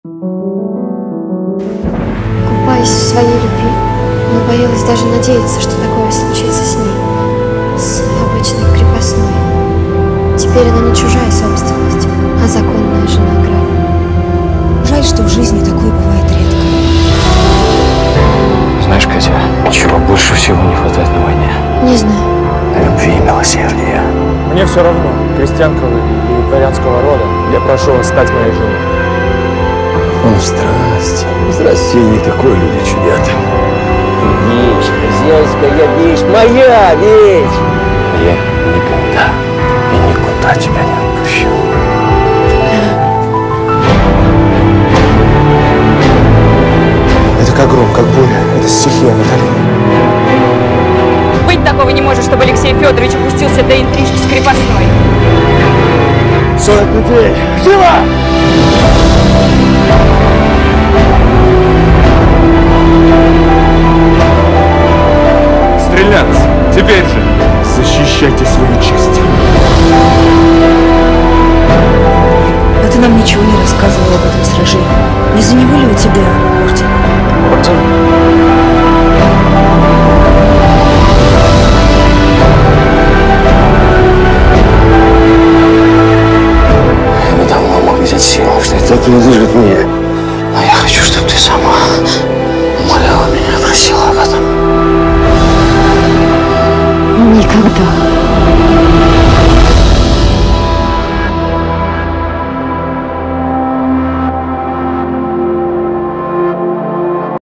Купаясь в своей любви, она боялась даже надеяться, что такое случится с ней, с обычной крепостной. Теперь она не чужая собственность, а законная жена графа. Жаль, что в жизни такое бывает редко. Знаешь, Катя, чего больше всего не хватает на войне? Не знаю. Любви и милосердия. Мне все равно, крестьянка вы или дворянского рода, я прошу вас стать моей женой. Он в страсти. В страсти не такое люди чудят. Вещь, хозяйская вещь, моя вещь! Я никогда и никуда тебя не отпущу. Это как гром, как буря. Это стихия, Наталья. Быть такого не может, чтобы Алексей Федорович опустился до интрижки с крепостной. 40 людей! Живо! Стреляться! Теперь же! Защищайте свою честь. А ты нам ничего не рассказывал об этом сражении. Не за него ли у тебя орден? Орден? Я бы давно мог взять силу, что это принадлежит мне.